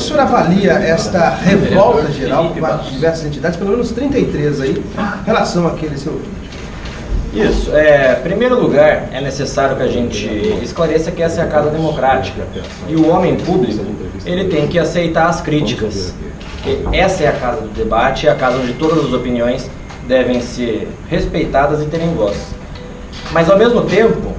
que o senhor avalia esta revolta geral por parte de diversas entidades, pelo menos 33 aí, em relação àquele seu vídeo? Isso. Em primeiro lugar, é necessário que a gente esclareça que essa é a casa democrática. E o homem público, ele tem que aceitar as críticas. Essa é a casa do debate, é a casa onde todas as opiniões devem ser respeitadas e terem voz. Mas, ao mesmo tempo,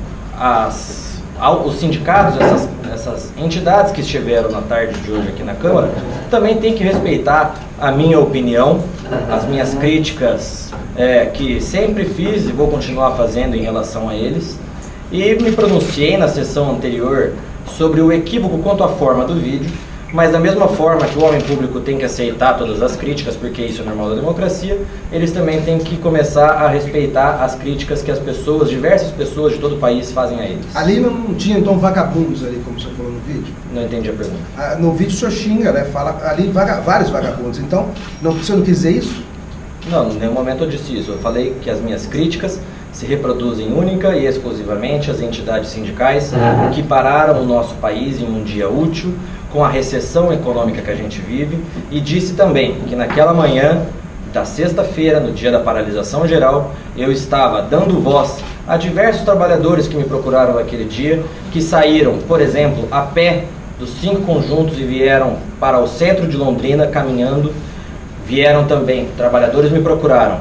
os sindicatos, essas entidades que estiveram na tarde de hoje aqui na Câmara, também têm que respeitar a minha opinião, as minhas críticas que sempre fiz e vou continuar fazendo em relação a eles. E me pronunciei na sessão anterior sobre o equívoco quanto à forma do vídeo, mas da mesma forma que o homem público tem que aceitar todas as críticas, porque isso é normal da democracia, eles também têm que começar a respeitar as críticas que as pessoas, diversas pessoas de todo o país fazem a eles. Ali não tinha então vagabundos ali, como o senhor falou no vídeo? Não entendi a pergunta. No vídeo o senhor xinga, né? Fala ali vários vagabundos, então o senhor não quis dizer isso? Não, em nenhum momento eu disse isso. Eu falei que as minhas críticas se reproduzem única e exclusivamente às entidades sindicais que pararam o nosso país em um dia útil, com a recessão econômica que a gente vive, e disse também que naquela manhã da sexta-feira, no dia da paralisação geral, eu estava dando voz a diversos trabalhadores que me procuraram naquele dia, que saíram, por exemplo, a pé dos 5 conjuntos e vieram para o centro de Londrina caminhando. Vieram também, trabalhadores me procuraram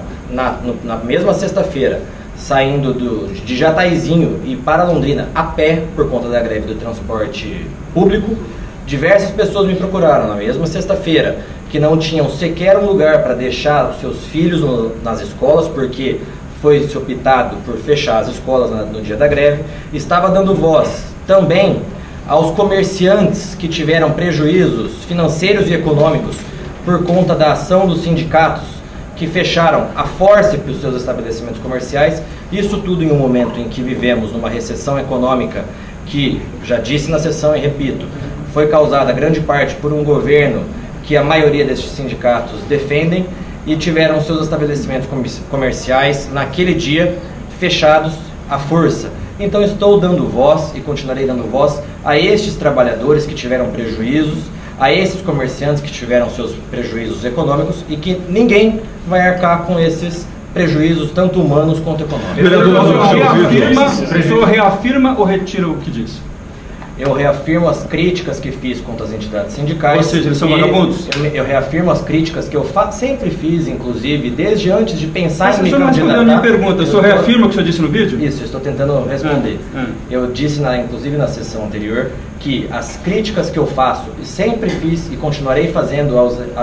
na mesma sexta-feira, saindo de Jataizinho e para Londrina a pé por conta da greve do transporte público. Diversas pessoas me procuraram na mesma sexta-feira, que não tinham sequer um lugar para deixar os seus filhos nas escolas, porque foi-se optado por fechar as escolas no dia da greve. Estava dando voz também aos comerciantes que tiveram prejuízos financeiros e econômicos por conta da ação dos sindicatos, que fecharam a fórceps os seus estabelecimentos comerciais. Isso tudo em um momento em que vivemos numa recessão econômica que, já disse na sessão e repito, foi causada grande parte por um governo que a maioria destes sindicatos defendem, e tiveram seus estabelecimentos comerciais naquele dia fechados à força. Então estou dando voz e continuarei dando voz a estes trabalhadores que tiveram prejuízos, a esses comerciantes que tiveram seus prejuízos econômicos, e que ninguém vai arcar com esses prejuízos, tanto humanos quanto econômicos. O senhor reafirma ou retira o que disse? Eu reafirmo as críticas que fiz contra as entidades sindicais. Ou seja, eles são vagabundos? Eu reafirmo as críticas que eu sempre fiz, inclusive, desde antes de pensar em me candidatar. Mas o senhor não respondeu a minha pergunta. O senhor reafirma o que o senhor disse no vídeo? Isso, eu estou tentando responder. Eu disse, inclusive na sessão anterior, que as críticas que eu faço, e sempre fiz e continuarei fazendo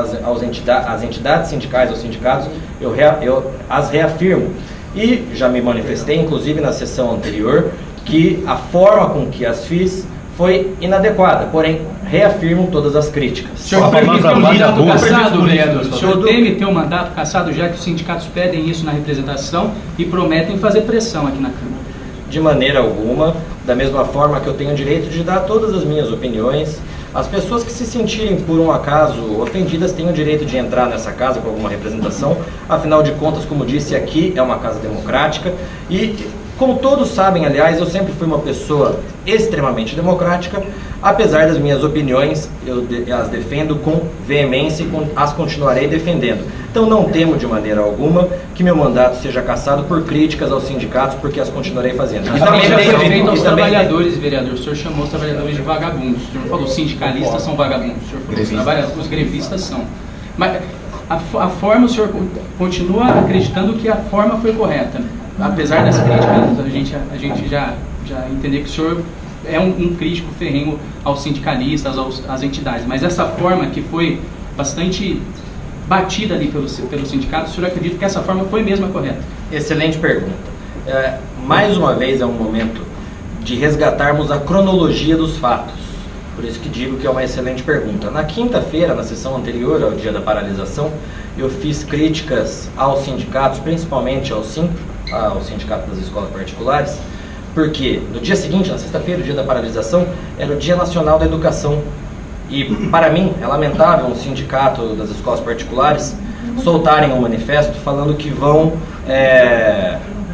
às entidades sindicais, aos sindicatos, eu as reafirmo. E já me manifestei, inclusive na sessão anterior, que a forma com que as fiz foi inadequada, porém reafirmo todas as críticas. O senhor teme ter um mandato cassado, vereador? O senhor teme ter um mandato cassado, já que os sindicatos pedem isso na representação e prometem fazer pressão aqui na Câmara? De maneira alguma, da mesma forma que eu tenho o direito de dar todas as minhas opiniões. As pessoas que se sentirem, por um acaso, ofendidas têm o direito de entrar nessa casa com alguma representação. Afinal de contas, como disse, aqui é uma casa democrática e, como todos sabem, aliás, eu sempre fui uma pessoa extremamente democrática. Apesar das minhas opiniões, eu as defendo com veemência e as continuarei defendendo. Então não temo de maneira alguma que meu mandato seja cassado por críticas aos sindicatos, porque as continuarei fazendo. E também já foi feito aos trabalhadores, vereador. O senhor chamou os trabalhadores de vagabundos. O senhor falou os sindicalistas são vagabundos. O senhor falou os grevistas são. Mas a forma, o senhor continua acreditando que a forma foi correta. Apesar das críticas, a gente já entender que o senhor é um crítico ferrenho aos sindicalistas, às entidades, mas essa forma que foi bastante batida ali pelo sindicato, o senhor acredita que essa forma foi mesmo a correta? Excelente pergunta. Mais uma vez é um momento de resgatarmos a cronologia dos fatos, por isso que digo que é uma excelente pergunta. Na quinta-feira, na sessão anterior ao dia da paralisação, eu fiz críticas aos sindicatos, principalmente ao Sindicato das Escolas Particulares, porque no dia seguinte, na sexta-feira, o dia da paralisação, era o Dia Nacional da Educação. E, para mim, é lamentável um sindicato das escolas particulares soltarem um manifesto falando que vão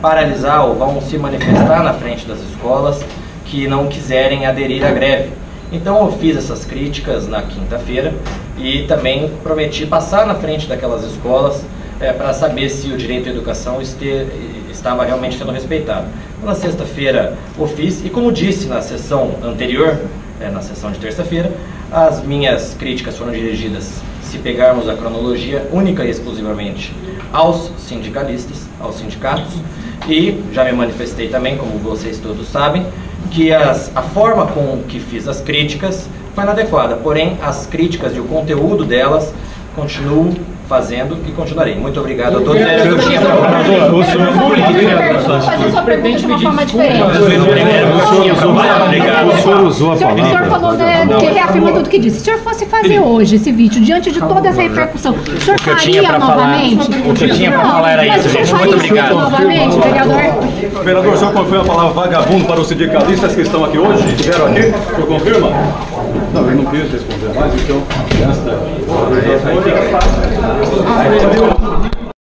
paralisar ou vão se manifestar na frente das escolas que não quiserem aderir à greve. Então eu fiz essas críticas na quinta-feira e também prometi passar na frente daquelas escolas para saber se o direito à educação estava realmente sendo respeitado. Na sexta-feira eu fiz, e como disse na sessão anterior, na sessão de terça-feira, as minhas críticas foram dirigidas, se pegarmos a cronologia, única e exclusivamente aos sindicalistas, aos sindicatos, e já me manifestei também, como vocês todos sabem, que a forma com que fiz as críticas foi inadequada, porém as críticas e o conteúdo delas continuo fazendo e continuarei. Muito obrigado a todos. Fazer sua pergunta de uma forma diferente. O senhor usou a palavra. O senhor falou que reafirma tudo que disse. Se o senhor fosse fazer hoje esse vídeo, diante de toda essa repercussão, o senhor faria novamente? O que eu tinha para falar era isso, gente. Muito obrigado. Novamente, vereador? Vereador, o senhor confirma a palavra vagabundo para os sindicalistas que estão aqui hoje? Estiveram aqui? O senhor confirma? Não, ele não quis responder mais, então...